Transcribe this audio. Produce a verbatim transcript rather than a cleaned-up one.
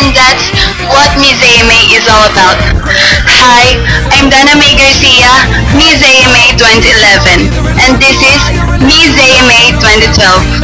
And that's what Mizeme is all about. Hi, I'm Dana May Garcia, Mizeme twenty eleven, and this is Mizeme twenty twelve.